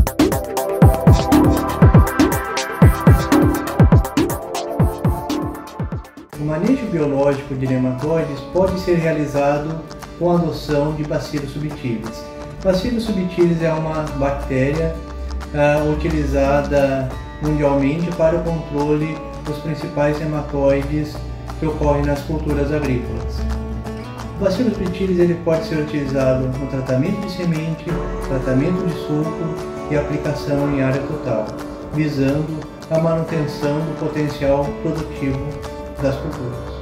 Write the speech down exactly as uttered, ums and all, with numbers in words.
O manejo biológico de nematóides pode ser realizado com a adoção de Bacillus subtilis. Bacillus subtilis é uma bactéria uh, utilizada mundialmente para o controle dos principais nematóides que ocorrem nas culturas agrícolas. O Bacillus subtilis ele pode ser utilizado no tratamento de semente, tratamento de suco e aplicação em área total, visando a manutenção do potencial produtivo das culturas.